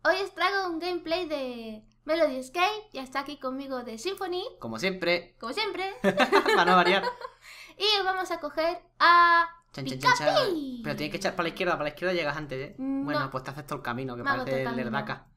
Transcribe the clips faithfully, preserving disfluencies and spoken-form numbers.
Hoy os traigo un gameplay de Melody Escape. Ya está aquí conmigo de Symphony. Como siempre. Como siempre. Para no variar. Y vamos a coger a... Chan, chan, chan, chan. Picapi. Pero tienes que echar para la izquierda, para la izquierda llegas antes, ¿eh? No. Bueno, pues te haces todo el camino, que Me hago parece todo el el camino. Lerdaka.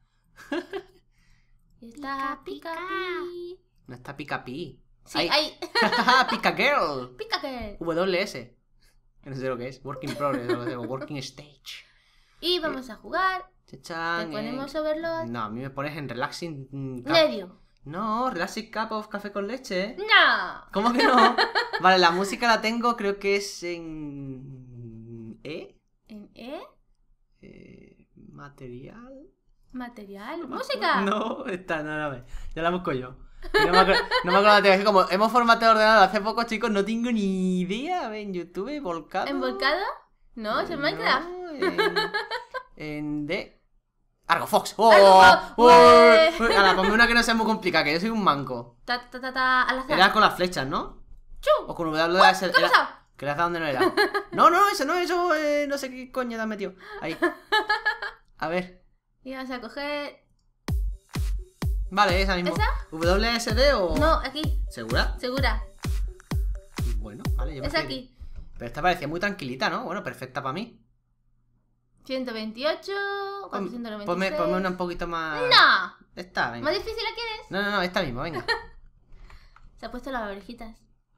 Y está Picapi. No está Picapi. Sí, Ahí. ahí. Pica Girl. Picapi. W S. No sé lo que es. Working Progress o lo que sea, o Working Stage. Y vamos a jugar. Chachan, Te ponemos eh. Overload. No, a mí me pones en Relaxing mm, Cup. Medio. No, Relaxing Cup of Café con Leche. No. ¿Cómo que no? Vale, la música la tengo, creo que es en... ¿Eh? ¿En E? eh material... Material. No me Música. acuerdo. No, esta, no, no, ya la busco yo. Y No me acuerdo, no me acuerdo la tengo. Como hemos formateado el ordenador hace poco, chicos, no tengo ni idea. A ver, en YouTube, volcado. ¿En volcado? No, es en No, Minecraft. En, en D. Argo Fox. ¡Oh! Argo Fox, ¡Oh! ¡Ué! ¡Oh! Ahora, ponme una que no sea muy complicada, que yo soy un manco. Ta, ta, ta, ta, al azar. Era con las flechas, ¿no? ¡Chu! O con W de S. ¿Qué ha pasado? Que le has dado donde no era. No, no, eso no, eso eh, no sé qué coño te has metido. Ahí. A ver. Y vamos a coger... Vale, esa misma. ¿Esa? ¿W S D o...? No, aquí. ¿Segura? Segura. Bueno, vale, yo me Es fui. aquí. Pero esta parecía muy tranquilita, ¿no? Bueno, perfecta para mí. ciento veintiocho, Pon- cuatrocientos noventa y Ponme, seis. ponme una un poquito más... ¡No! Esta, venga. ¿Más difícil la quieres? No, no, no, esta misma, venga. Se ha puesto las orejitas.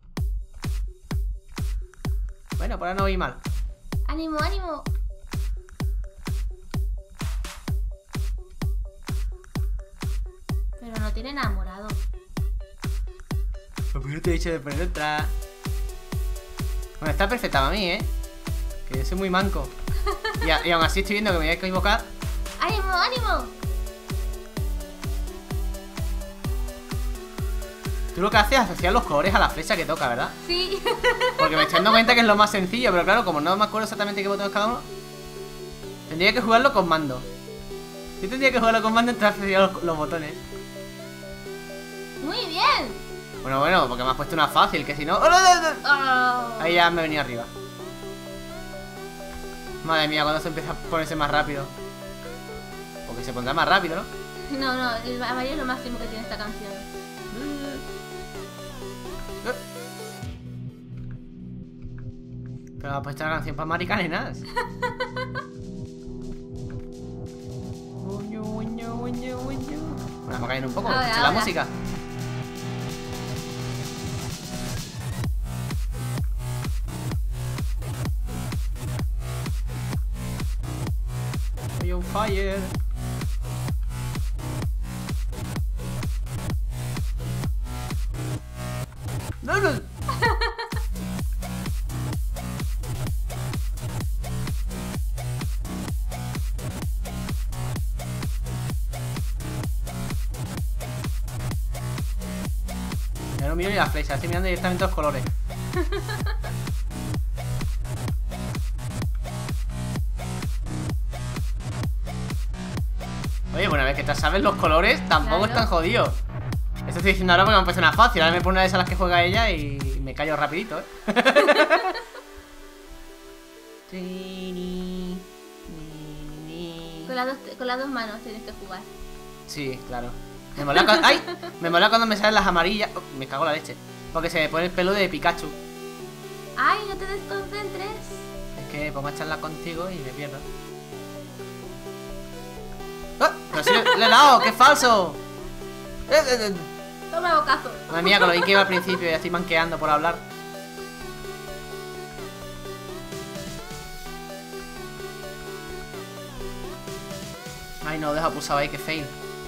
Bueno, por ahora no voy mal. ¡Ánimo, ánimo! Pero no tiene enamorado. ¿Por qué no te he dicho de poner otra? Bueno, está perfecta para mí, ¿eh? Que yo soy muy manco. Y, a- y aún así estoy viendo que me voy a equivocar. ¡Ánimo, ánimo! Tú lo que haces es asociar los colores a la flecha que toca, ¿verdad? Sí. Porque me estoy dando cuenta que es lo más sencillo. Pero claro, como no me acuerdo exactamente qué botón es cada uno, tendría que jugarlo con mando. Yo tendría que jugarlo con mando entre asociar los, los botones. Muy bien. Bueno, bueno, porque me has puesto una fácil, que si no... Oh. Ahí ya me he venido arriba. Madre mía, cuando se empieza a ponerse más rápido. Porque se pondrá más rápido, ¿no? No, no, el amarillo es lo máximo que tiene esta canción. Pero me ha puesto una canción para maricanenas. Bueno, vamos a caer un poco, Ahora, escucha la ahora. música. Estoy on fire. No, no. Ya no miro ni la flecha, estoy mirando directamente los colores. Oye, bueno, a ver que te sabes los colores, tampoco Claro. es tan jodido. Esto estoy diciendo ahora porque me han puesto una fácil. Ahora me pone una de esas las que juega ella y me callo rapidito, ¿eh? Con las dos, con las dos manos tienes que jugar. Sí, claro. Me mola cuando... ¡Ay! Me mola cuando me salen las amarillas. Oh, me cago en la leche. Porque se me pone el pelo de Pikachu. ¡Ay, no te desconcentres! Es que pongo a charlar contigo y me pierdo. ¡Ah! Pero sí, le he dado, ¡qué falso! Eh, eh, eh. Toma bocazo. Madre mía, con lo bien que iba al principio, ya estoy manqueando por hablar. Ay, no, deja pulsado ahí, que fail.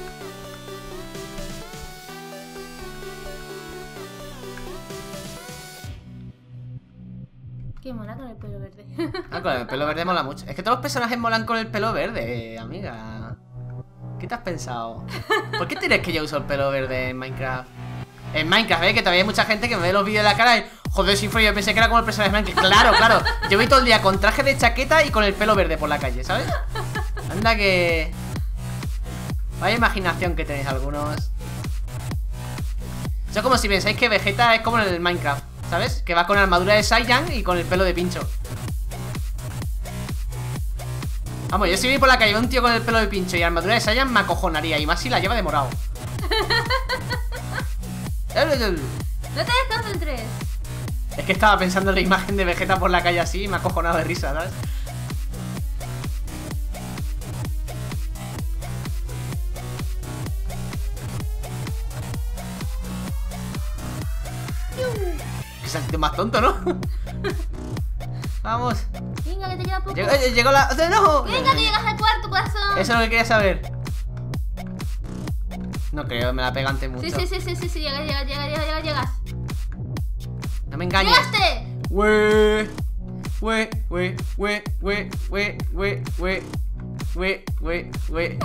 Qué mona con el pelo verde. Ah, con el pelo verde mola mucho. Es que todos los personajes molan con el pelo verde, amiga. ¿Qué te has pensado? ¿Por qué tienes que yo uso el pelo verde en Minecraft? En Minecraft, ¿eh? Que todavía hay mucha gente que me ve los vídeos de la cara y... Joder, Symphony, yo pensé que era como el personaje de Minecraft. Claro, claro. Yo voy todo el día con traje de chaqueta y con el pelo verde por la calle, ¿sabes? Anda que... Vaya imaginación que tenéis algunos. Eso es como si pensáis que Vegeta es como en el Minecraft, ¿sabes? Que va con armadura de Saiyan y con el pelo de pincho. Vamos, yo si vi por la calle un tío con el pelo de pincho y armadura de Saiyan me acojonaría. Y más si la lleva de morado. No te desconcentres. Es que estaba pensando en la imagen de Vegeta por la calle así y me ha acojonado de risa, ¿sabes? Que saltito más tonto, ¿no? Vamos. Venga, que te queda poco. Llegó, llegó la... ¡No! Venga, que llegas al cuarto, corazón. Eso es lo que quería saber. No creo, me la pega antes mucho. Sí, sí, sí, sí, sí, sí, llegas, llegas, llegas, llegas, llegas, llegas. No me engañes. ¡Llegaste! Wey, wey, wey, wey, wey, wey, wey, wey, wey, wey, wey.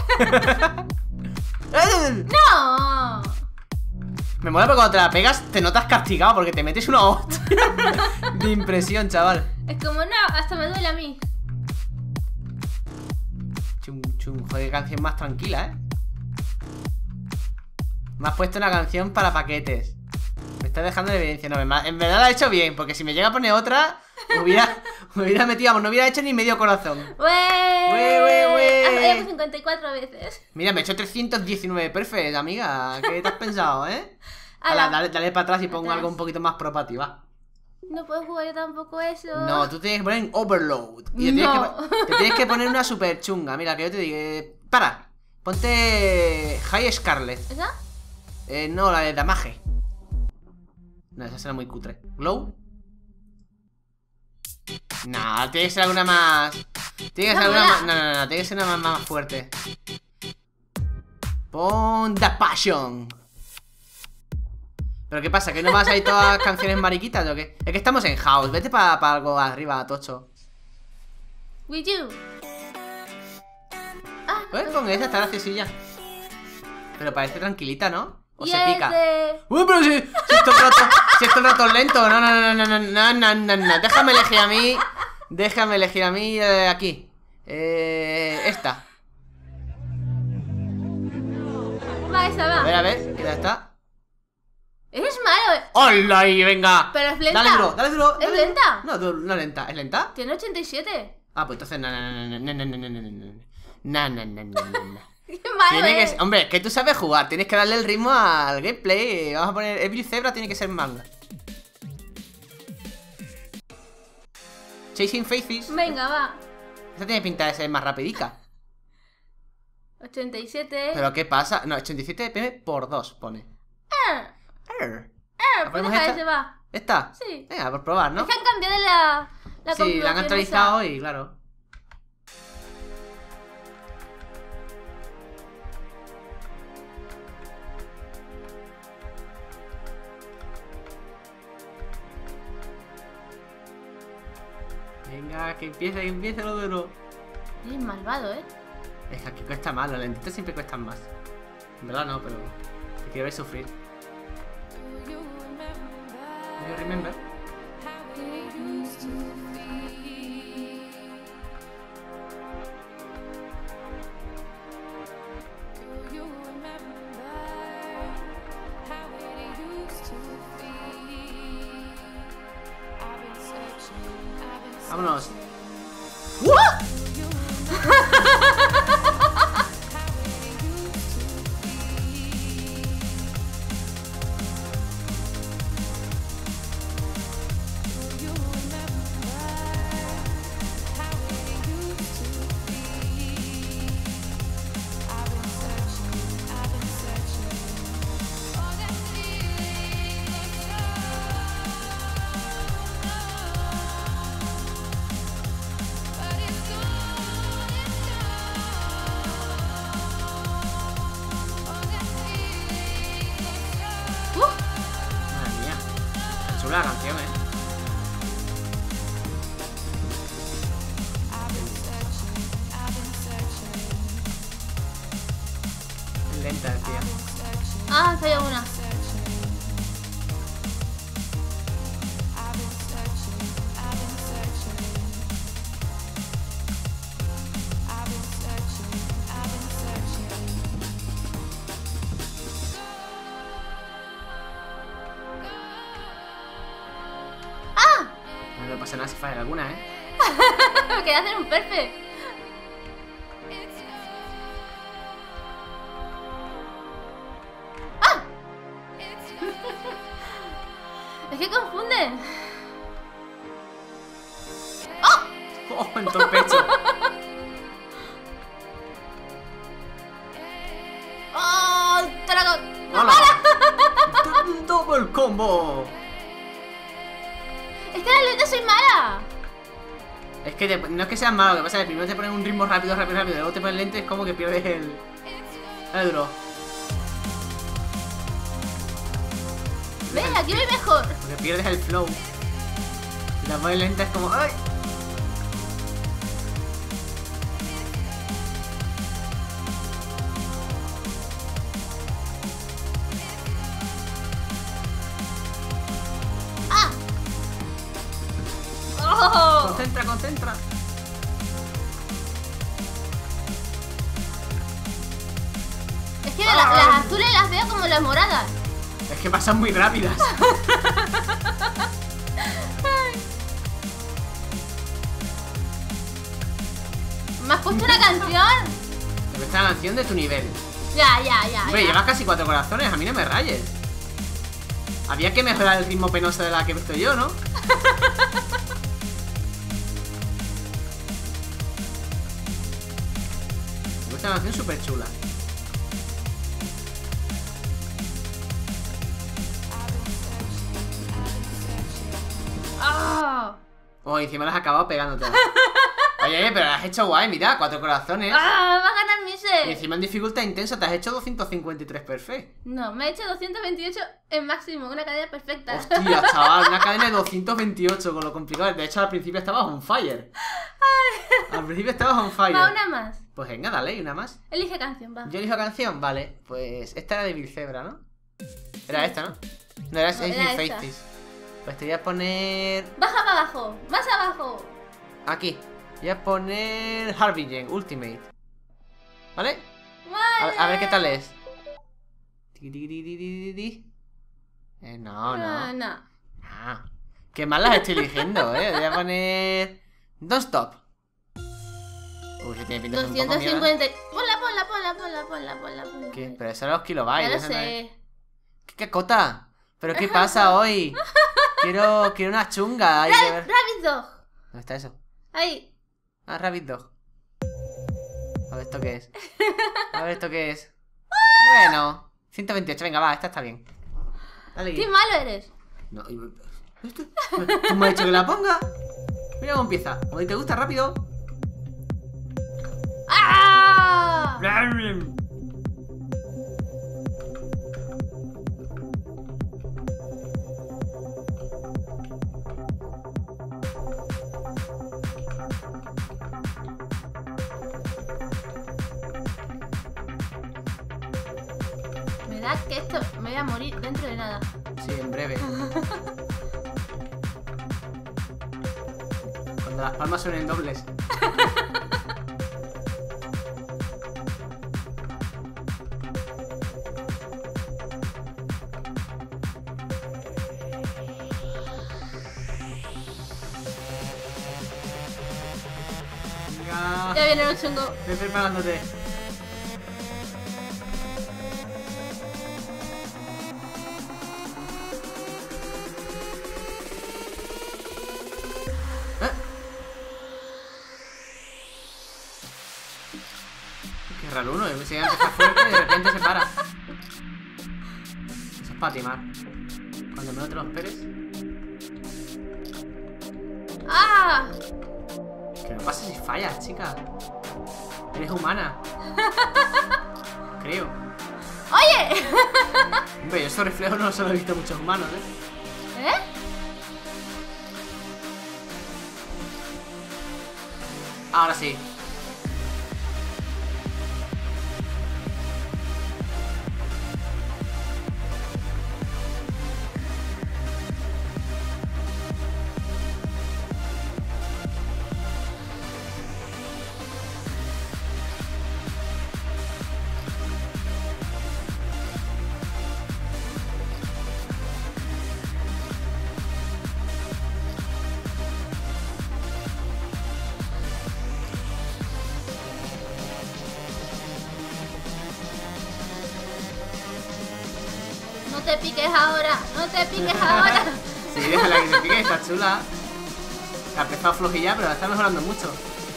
¡No! Me mola porque cuando te la pegas te notas castigado porque te metes una hostia de impresión, chaval. Es como, no, hasta me duele a mí. Chum, chum, joder, qué canción más tranquila, ¿eh? Me has puesto una canción para paquetes. Me estás dejando en evidencia. No, en verdad la he hecho bien, porque si me llega a poner otra, me hubiera, me hubiera metido, vamos, no hubiera hecho ni medio corazón. ¡Wey! ¡Wey, wey, wey! Has cincuenta y cuatro veces. Mira, me he hecho trescientos diecinueve perfect, amiga. ¿Qué te has pensado, eh? Ala. Ala, dale, dale para atrás y pongo Atrás. algo un poquito más pro para ti, va. No puedo jugar yo tampoco eso. No, tú tienes que poner en overload. Y te, tienes No. que, te tienes que poner una super chunga. Mira, que yo te digo. eh, para. Ponte High Scarlet. ¿Esa? Eh, no, la de Damage. No, esa será muy cutre. Glow. No, tiene que ser alguna más. Tiene que ser No, alguna mola. más. No, no, no, tiene que ser una más, más fuerte. Pon The Passion. ¿Pero qué pasa? ¿Que no vas a ir todas las canciones mariquitas o qué? Es que estamos en house. Vete para algo arriba, tocho. With you. Ah, Pues con esa está graciosilla. Pero parece tranquilita, ¿no? O y se es pica. de- Uy, pero si, si esto es rato, si esto es rato lento. No, no, no, no, no, no, no, no, no. Déjame elegir a mí. Déjame elegir a mí eh, aquí. Eh, esta. Va, esa va. A ver, a ver, ¿qué tal está? Eres malo, eh. ¡Hola ahí, venga! Pero es lenta. Dale duro, dale duro. ¿Es dale- lenta? No, du- no lenta. ¿Es lenta? Tiene ochenta y siete. Ah, pues entonces no, no, no, no, no, no, no, no, no, no, no. No, no, no, no, no, no. Qué malo Tiene que es. ser- hombre, es que tú sabes jugar, tienes que darle el ritmo al gameplay. Vamos a poner Every Zebra tiene que ser manga. Chasing Faces. Venga, va. Esta tiene pinta de ser más rapidica. ochenta y siete. Pero ¿qué pasa? No, ochenta y siete B P M por dos pone. Ah, Err. ah, pues ponemos deja esta? ese, va. ¿Esta? Sí. Venga, por probar, ¿no? Es que han cambiado la, la Sí, la han configuración actualizado esa. y claro. Venga, que empiece, que empiece lo duro. Eres malvado, eh. Es que aquí cuesta más, los lentitos siempre cuestan más. En verdad no, pero te quiero ver sufrir. Do you remember? Vámonos. Madre mía. Está chula la canción, eh. Es lenta, tía. Ah, falló una. No le pasa nada si falla alguna, eh. Me quedé hacer un perfect. que confunde. Oh, en todo el pecho. ¡Oh! ¡Te la co- ¡Hola! ¡Double combo! Es que realmente soy mala. Es que te- no es que seas malo, lo que pasa es que primero te ponen un ritmo rápido, rápido, rápido, y luego te ponen lento y es como que pierdes el... el duro. Ve, aquí voy mejor. Porque pierdes el flow. Y la pones lenta es como... ¡ay! ¡Ah! ¡Oh! Concentra, concentra. Es que la- las azules las veo como las moradas. Es que pasan muy rápidas. ¿Me has puesto una canción? Esta es la canción de tu nivel. Ya, ya, ya. Hombre, ya. llevas casi cuatro corazones, a mí no me rayes. Había que mejorar el ritmo penoso de la que estoy yo, ¿no? Me gusta una canción súper chula. ¡Ah! Oh, y encima las has acabado pegándote. Oye, oye, pero las has hecho guay, mira, cuatro corazones. ¡Ah! ¡Va a ganar mi Y set! encima en dificultad intensa te has hecho doscientos cincuenta y tres perfect. No, me he hecho doscientos veintiocho en máximo, una cadena perfecta. Hostia, chaval, una cadena de doscientos veintiocho con lo complicado. De hecho, al principio estabas on fire. Al principio estabas on fire. Va, una más. Pues venga, dale, y una más. Elige canción, va. Yo elijo canción, vale. Pues esta era de Bill Zebra, ¿no? Era esta, ¿no? No, era No, Ace era in esta. Faces. Pues te voy a poner... Baja para abajo, más abajo. Aquí. Voy a poner Harbinger Ultimate. ¿Vale? A, Vale. a ver qué tal es. Ti, ti, ti, ti, ti, ti. Eh, no, No, no. no. Ah, qué mal las estoy eligiendo, eh. Voy a poner... Don't Stop. Uy, se tiene pinta de ser un poco doscientos mierda. cincuenta. Ponla, ponla, ponla, ponla, ponla, ponla, ponla. ¿Qué? Pero eso era los Ya kilobytes. lo eso no es- sé. ¿Qué cacota? ¿Pero qué pasa hoy? Quiero, quiero una chunga. Hay que Rabbit, ver. Rabbit Dog. ¿Dónde está eso? Ahí. Ah, Rabbit Dog. A ver esto qué es. A ver esto qué es. Bueno, ciento veintiocho, venga, va, esta está bien. Dale. Qué malo eres. No, y- ¿esto? ¿Tú me has dicho que la ponga? Mira cómo empieza. Como te gusta rápido. ¡Ah! Me da que esto me voy a morir dentro de nada. Sí, en breve. Cuando las palmas suenen dobles. Venga. Ya viene el chungo. Ve preparándote. ¿Eh? Qué raro uno, yo pensé que empezar fuerte y de repente se para. Eso es para timar. Cuando menos te lo esperes. ¡Ah! Que no pasa si fallas, chica. Eres humana. Creo. ¡Oye! Hombre, yo esos reflejos no los he visto muchos humanos, ¿eh? ¿Eh? Ahora sí. No te piques ahora, no te piques ahora. Sí, déjala que se pique, está chula. Ha empezado flojilla, pero la está mejorando mucho.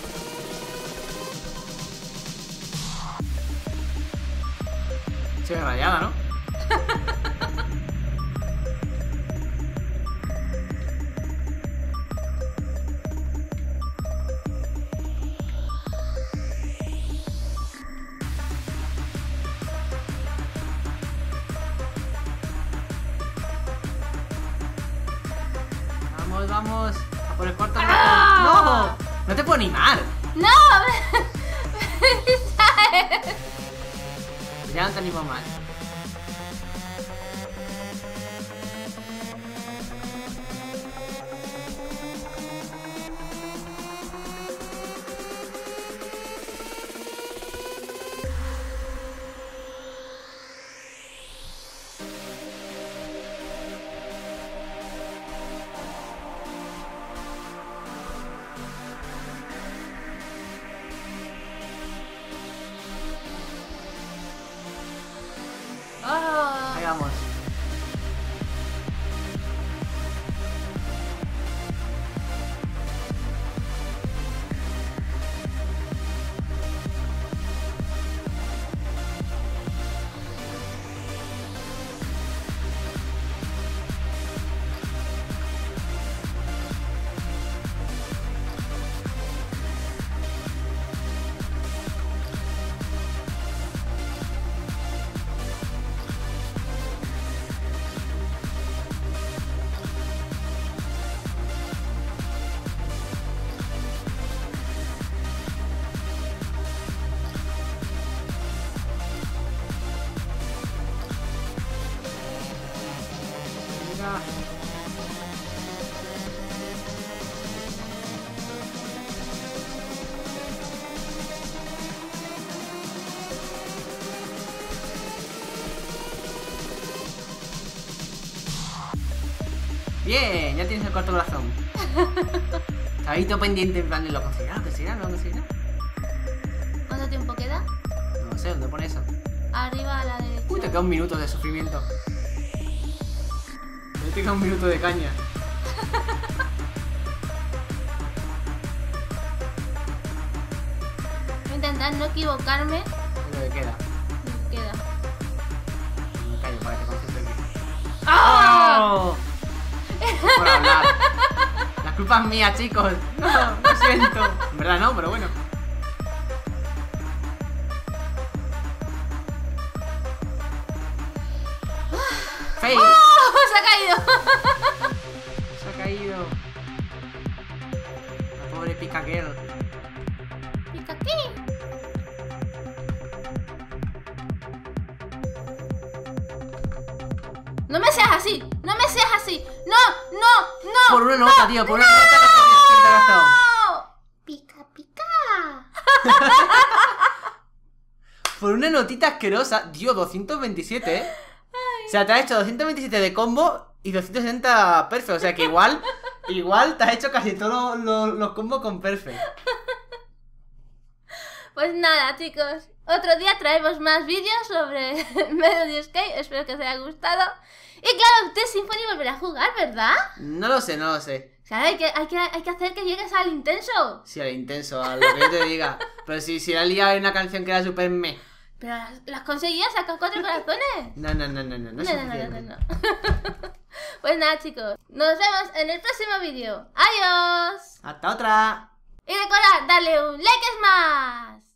Se ve rayada, ¿no? Vamos, vamos. A por el cuarto. ¡Ah! ¡No! No te puedo animar. ¡No! Ya no te animo más. Oh. Ahí vamos. Venga. Bien, ya tienes el cuarto corazón. Estaba ahí todo pendiente en plan de lo conseguirá, lo conseguirá, lo conseguirá. ¿Cuánto tiempo queda? No sé, ¿dónde pone eso? Arriba a la derecha. Uy, te queda un minuto de sufrimiento. Te queda un minuto de caña. Voy a intentar no equivocarme. Lo que queda. Lo que queda. Me callo para que te concentres bien. ¡Ah! ¡Oh! Por hablar. La culpa es mía, chicos. No, lo siento. En verdad no, pero bueno. ¡Fail! ¡Oh! ¡Se ha caído! Se ha caído. La pobre Pika Girl. ¿Pica aquí? No me seas así, no me seas así. No, no, no. Por una nota, tío, por una nota la que te has gastado. ¡No! Pica, pica. Por una notita asquerosa. Dios, doscientos veintisiete, ¿eh? O sea, te has hecho doscientos veintisiete de combo y doscientos setenta perfect. O sea que igual, igual te has hecho casi todos los, los, los combos con perfect. Pues nada, chicos. Otro día traemos más vídeos sobre Melody Escape. Espero que os haya gustado. Y claro, usted Symphony volverá a jugar, ¿verdad? No lo sé, no lo sé. Claro, hay que, hay que, hay que hacer que llegues al intenso. Sí, al intenso, a lo que yo te diga. Pero si, si la liado en una canción que era super me. Pero las, las conseguías, sacas cuatro corazones. No, no, no, no, no, no, No, es no, no, no, suficiente. no, no. Pues nada, chicos. Nos vemos en el próximo vídeo. ¡Adiós! Hasta otra. Y recordad, darle un like es más.